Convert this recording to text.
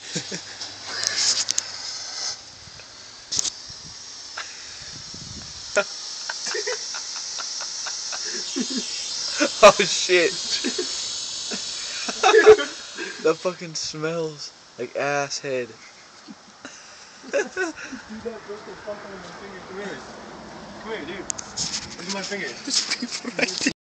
Oh shit. That fucking smells like ass head. Dude, that broke the fuck out of my finger. Come here. Come here, dude. Look at my finger. There's people right there.